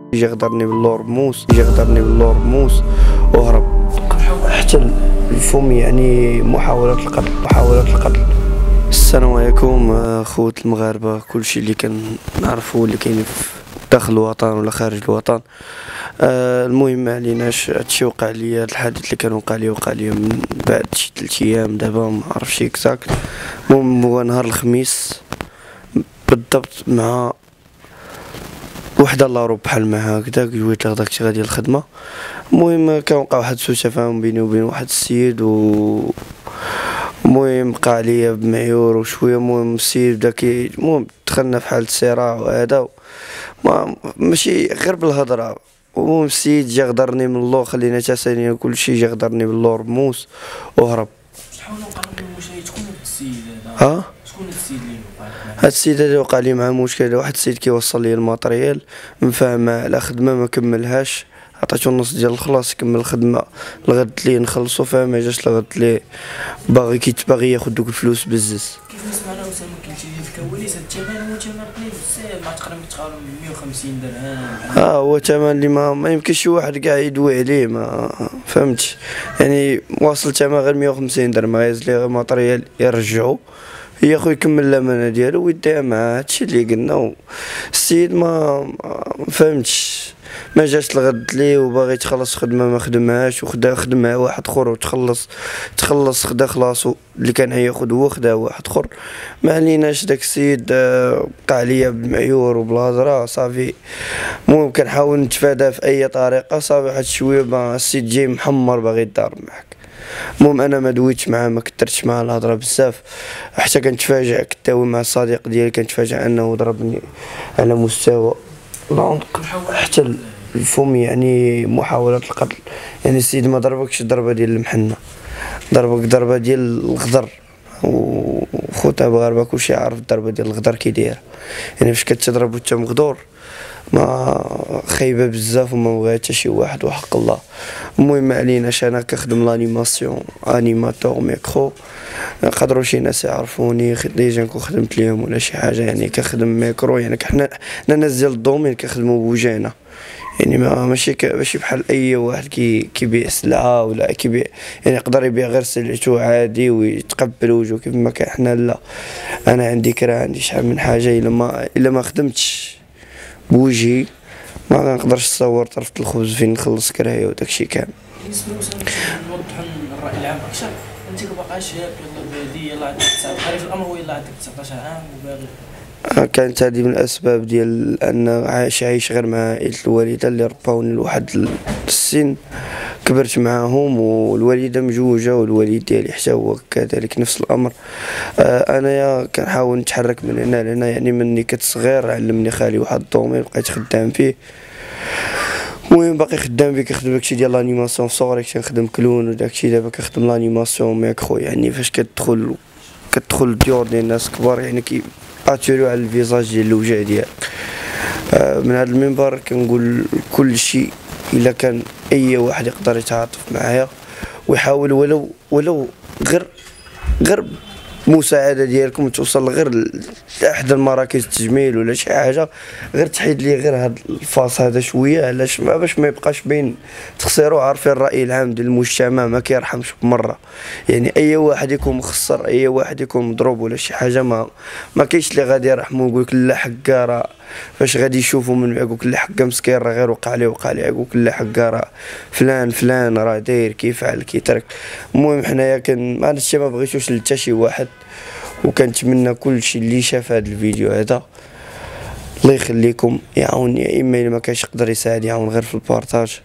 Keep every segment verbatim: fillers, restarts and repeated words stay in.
يجي غدرني باللورموس يجي غدرني باللورموس وهرب حتى الفم، يعني محاولة القتل محاولة القتل. السلام عليكم اخوت المغاربه، كلشي اللي كنعرفو اللي كاين في داخل الوطن ولا خارج الوطن. آه المهم ما عليناش، هادشي وقع ليا، هاد الحادث اللي كان وقع ليا وقع ليا من بعد شي ثلاث ايام دابا، ما عرفتش اكزاكت. المهم هو نهار الخميس بالضبط، مع وحده الله روب بحال ما هكذا، جويت لها داكشي غادي الخدمه. المهم كان وقع واحد سوء تفاهم بيني وبين واحد السيد، و المهم بقى عليا بمعيور وشويه. المهم السيد بدا كي المهم دخلنا في حالة صراع وهذا، ما ماشي غير بالهضره. المهم السيد جا غدرني من اللور، خلينا تاساني كلشي، جا غدرني من اللور موس وهرب. شحال وقع لك المشاهد؟ شكون هاد السيد هذا؟ ها شكون هاد السيد اللي وقع لك؟ هاد السيد هذا وقع لي معاه مشكل، واحد السيد كيوصل لي الماتريال مفاهم معاه على خدمه ما كملهاش، عطيتو النص ديال الخلاص يكمل الخدمه الغد لي نخلصو فيها، ما جاش الغد لي باغي كيتباغي ياخد دوك الفلوس بزز. كيف نسمعنا اسامه قلتي لي في الكواليس هاد الثمن هو ثمن قليل بزاف، مع تقريبا تقارب مية وخمسين درهم. ها هو ثمن اللي ما, ما يمكنش شي واحد كاع يدوي عليه، ما فهمتش يعني. واصل ثمن غير مية وخمسين درهم، غايز ليه ماتريال يرجعو ياخو يكمل الامانه ديالو ويديها معاه. هادشي اللي قلنا. السيد ما فهمتش، ما جاش الغد ليه وباغي تخلص خدمه ما خدمهاش، وخدا خدم مع واحد اخر وتخلص تخلص خدا خلاصو اللي كان ياخذ هو خدا واحد اخر. ما عليناش داك السيد بقى عليا بالمعيور وبالهضره صافي. المهم كنحاول نتفادى في اي طريقه صافي. واحد شويه ما السيد جاي محمر باغي يضارب معاك. المهم انا ما دويتش معاه، ما كثرتش معاه الهضره بزاف، حتى كنتفاجئ كتاوي مع الصديق ديالي، كنتفاجئ انه ضربني على مستوى العنق حتى الفم، يعني محاولة القتل. يعني السيد ما ضربكش ضربة ديال المحنة، ضربك ضربة ديال الغدر، وخوتها مغاربة كلشي عارف الضربة ديال الغدر كي دايرة. يعني فاش كتضرب وانت مغدور ما خايبه بزاف وما بغا حتى شي واحد وحق الله. المهم ما عليناش، انا كنخدم لانيماسيون انيماتور ميكرو، يقدروا شي ناس يعرفوني ديجا نكون خدمت ليهم ولا شي حاجه. يعني كنخدم ميكرو، يعني حنا حنا ناس ديال الدومين كنخدموا بوجهنا، يعني ما ماشي ماشي بحال اي واحد كي كيبيع سلعه ولا كيبيع، يعني يقدر يبيع غير سلعته عادي ويتقبل وجهه كيف ما كان. حنا لا، انا عندي كرا عندي شحال من حاجه، الا ما الا ما خدمتش بوجهي ما غنقدرش نصور طرف الخبز فين نخلص كرايه وداكشي كامل. بالنسبه نوضحوا الراي العام اكثر، انت كباقا شاب يلاه بادي، يلاه عندك تسعطاش الامر، هو يلاه عندك تسعطاش عام وباغي. كانت هذه من الاسباب ديال ان عايش عايش غير مع عائله الوالده اللي رباوني لواحد السن، كبرت معاهم، والوالده مجوجه والوالد ديالي حتى هو كذلك نفس الامر. آه انايا كنحاول نتحرك من هنا لهنا، يعني مني كنت صغير علمني خالي واحد الدومين بقيت خدام فيه. المهم باقي خدام فيه، كنخدم داكشي ديال لانيماسيون في صغري، كنخدم كلون وداكشي. دابا كنخدم لانيماسيون ميكرو، يعني فاش كتدخل كتدخل الديور ديال الناس كبار، يعني كي اتوريو على الفيزاج ديال الوجه ديالك. آه من هذا المنبر كنقول كل شيء، الا كان اي واحد يقدر يتعاطف معايا ويحاول ولو ولو غير غير مساعده ديالكم توصل غير لاحد المراكز التجميل ولا شي حاجه، غير تحيد لي غير هاد الفاس هذا شويه، علاش ما باش ما يبقاش بين تخسروا. عارفين الراي العام ديال المجتمع ما كيرحمش بمره، يعني اي واحد يكون مخسر، اي واحد يكون مضروب ولا شي حاجه، ما ما كاينش اللي غادي يرحمو ويقول لك لا حكا راه فاش غادي يشوفوا من يقول لك لا حكا مسكين راه غير وقع ليه وقع ليه، يقول لك لا حكا راه فلان فلان راه داير كيفعل كيترك. المهم حنايا كان هذا الشيء ما بغيتوش لتا شي واحد، وكنتمنى كل شيء اللي شاف هذا الفيديو هذا الله يخليكم يعاوني، يا اما الا ما كانش يقدر يساعد يعاون غير في البارطاج،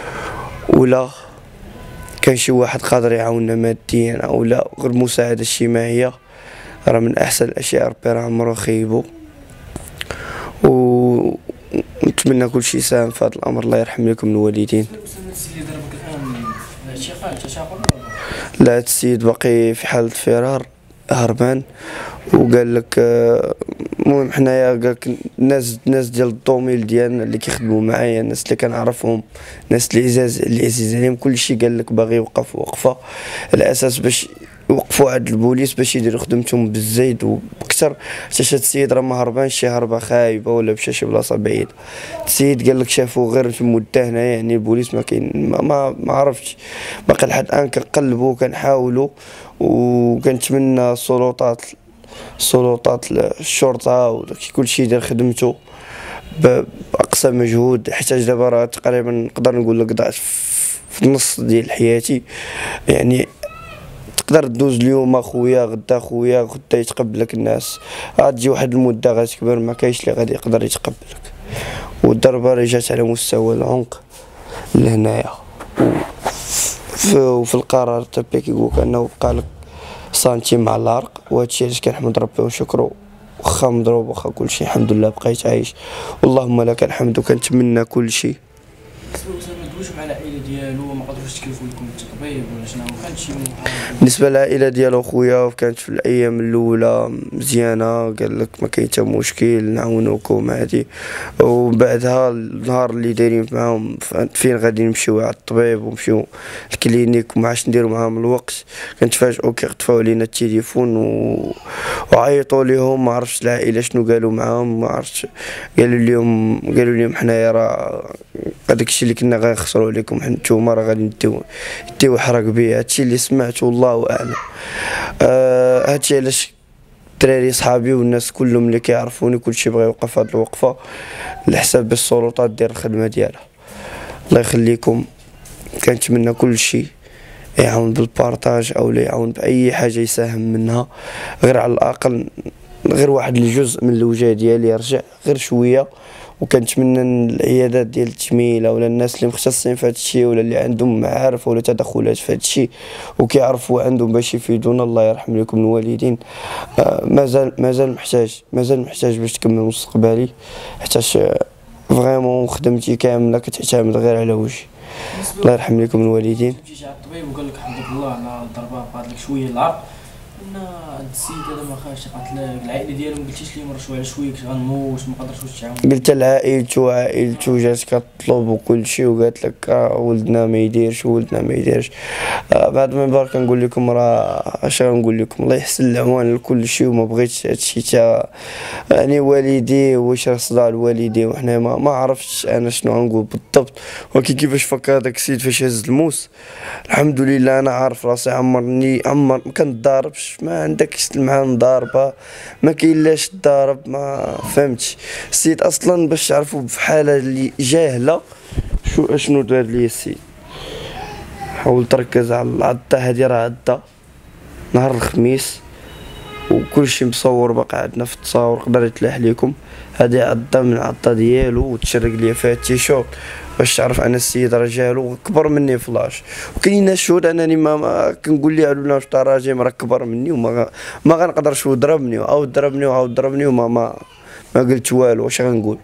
ولا كان شي واحد قادر يعاوننا ماديا او لا غير مساعده اجتماعيه، راه من احسن الاشياء ربي راه عمرو خيبو. ونتمنى كل شيء ساهم في هذا الامر، الله يرحم لكم الوالدين. لا هاد السيد باقي في حالة فرار هربان، وقال لك المهم حنايا قال لك الناس الناس ديال الدوميل ديالنا اللي كيخدموا معايا، الناس اللي كنعرفهم، الناس اللي عزاز اللي عزيز عليهم كلشي، قال لك باغي يوقف وقفه على اساس باش يوقفوا عند البوليس باش يديروا خدمتهم بالزيد وبكثر، حتى هاد السيد راه ما هربانش شي هربه خايبه ولا مشى شي بلاصه بعيده. السيد قال لك شافوه غير في مده هنايا، يعني البوليس ما كاين ما, ما, ما عرفتش باقي لحد الان كنقلبوا كنحاولوا، وكنتمنى السلطات السلطات الشرطه وداكشي كلشي يدير خدمته باقصى مجهود. حيت دابا راه تقريبا نقدر نقول لك ضعت في النص ديال حياتي، يعني تقدر دوز اليوم اخويا غدا خويا غدا يتقبلك الناس، غتجي واحد المده غتكبر ما كاينش اللي غادي يقدر يتقبلك. والضربه اللي جات على مستوى العنق لهنايا وفي القرار تبا كيقولك انه بقى لك سنتيم مع العرق، وهادشي علاش كنحمد ربي ونشكرو، واخا مضروب واخا كلشي الحمد لله بقيت عايش اللهم لك الحمد. وكنتمنى كلشي. بالنسبه لأسامة دوش مع العائله ديالو ما قدروش يكلفوا لكم التطبيب ولا شنو كانت شي بالنسبه للعائله ديالو خويا كانت في الايام الاولى مزيانه، قال لك ما كاين حتى مشكل نعاونوكم عادي. وبعدها النهار اللي دايرين معاهم فين غادي نمشيو على الطبيب ونمشيو الكلينيك وما عادش نديرو معاهم الوقت، كنتفاجئوا كيخطفوا علينا التليفون و... وعيطوا ليهم. ما عرفتش العائله شنو قالوا معاهم، ما عرفتش قالوا لهم قالوا لهم حنايا راه هذاك الشيء اللي كنا غنخسروا عليكم نتوما راه غادي نديو نديو حرق بيه. هادشي اللي سمعت والله اعلم. آه هادشي علاش الدراري صحابي والناس كلهم اللي كيعرفوني كلشي بغا يوقف هاد الوقفه لحساب السلطات دير الخدمه ديالها. الله يخليكم، كنتمنى كلشي يعاون بالبارطاج او يعاون باي حاجه يساهم منها، غير على الاقل غير واحد الجزء من الوجه ديالي يرجع غير شويه. وكنتمنى العيادات ديال التجميله ولا الناس اللي مختصين في هذا الشيء ولا اللي عندهم معارف ولا تدخلات في هذا الشيء وكيعرفوا عندهم باش يفيدونا، الله يرحم لكم الوالدين. آه مازال مازال محتاج مازال محتاج باش تكمل مستقبلي، حيتاش فريمون خدمتي كامله كتعتمد غير على وجهي. الله يرحم لكم الوالدين. جيتي على الطبيب وقال لك حمدك الله على الضربه بقات لك شويه العرق، قلنا هاد السيد هذا ما خاش قتل العائله ديالو، ما قلتيش ليهم راه شويه على شويه كنت غنموت ما قدرتوش تعاون؟ قلت لعائلته عائلته جات كطلب وكل شيء وقالت لك آه ولدنا ما يديرش ولدنا ما يديرش. آه بعد ما برك كنقول لكم راه اش غنقول لكم، الله يحسن العوان لكل شيء. وما بغيتش هادشي تا يعني والدي واش راه صداع الوالدي وحنا ما, ما عرفتش انا شنو غنقول بالضبط. ولكن كيفاش فكر هذاك السيد فاش هز الموس الحمد لله انا عارف راسي عمرني عمر ما كنضاربش، ما عندكش مع مضاربه ما كاين لاش تضارب ما فهمتش. السيد اصلا باش تعرفوا في حاله اللي جاهله شو شنو دار لي السيد. حاول تركز على العضه هذه، راه عضه نهار الخميس وكلشي مصور باقي عندنا في التصاور نقدر يتلاح لكم. هذه عضه من العضه ديالو وتشرق لي فيها التيشيرت باش تعرف انا السيد رجالو كبر مني فلاش. وكاين ناس شهود انني ما, ما كنقول لي على واش تراجم راه كبر مني وما ما غنقدرش يضربني او ضربني او ضربني وما ما ما قلت والو. واش غنقول؟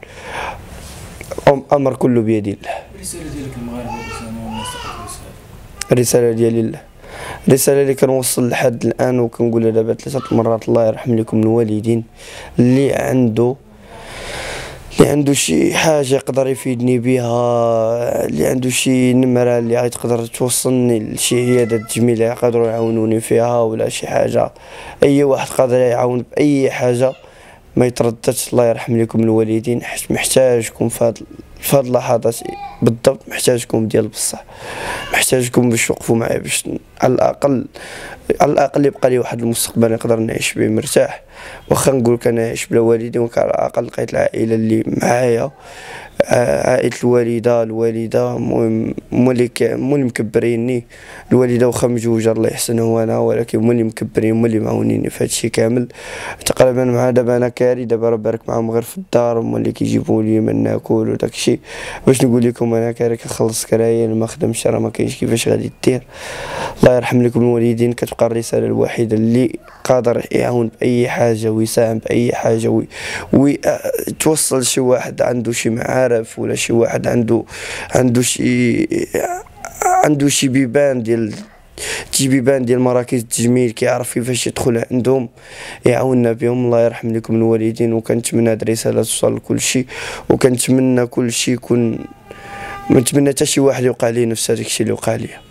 امر كله بيد الله. الرساله ديالك للمغاربه والناس الرساله ديالي الله الرساله اللي كنوصل لحد الان وكنقولها دابا ثلاثه مرات، الله يرحم لكم الوالدين. اللي عنده اللي عنده شي حاجه يقدر يفيدني بها، اللي عنده شي نمره اللي غتقدر توصلني لشي عياده تجميله يقدروا يعاونوني فيها ولا شي حاجه، اي واحد قادر يعاون باي حاجه ما يترددش. الله يرحم لكم الوالدين، حيت محتاجكم في هاد في هاد اللحظات بالضبط، محتاجكم ديال بصح، محتاجكم باش توقفوا معايا باش على الاقل على الاقل يبقى لي واحد المستقبل نقدر نعيش به مرتاح. واخا نقول لك انا نعيش بلا والدين، ولكن على الاقل لقيت العائله اللي معايا، عائله الوالده الوالده المهم هما اللي هما اللي مكبريني. الوالده واخا مجوجه الله يحسنها وانا، ولكن هما اللي مكبرين هما اللي معاونيني في هادشي كامل تقريبا. مع دابا انا كاري دابا راه بارك معاهم غير في الدار، هما اللي كيجيبوا لي من ناكل وداكشي. باش نقول لكم انا كاري كنخلص كرايا ما خدمش راه ما كاينش كيفاش غادي دير. الله يرحم لكم الوالدين. كتبقى الرساله الوحيده اللي قادر يعاون باي حاجه ويساهم باي حاجه ويتوصل لشي واحد عنده شي معارف ولا شي واحد عنده عنده شي عنده شي بيبان ديال شي بيبان ديال مراكز التجميل كيعرف كيفاش يدخل عندهم يعاوننا بهم. الله يرحم لكم الوالدين. وكنتمنى هاد الرساله توصل لكل شيء، وكنتمنى كل شيء يكون، ما نتمنى حتى شي واحد يوقع ليه نفس هذاك الشيء اللي وقع ليا.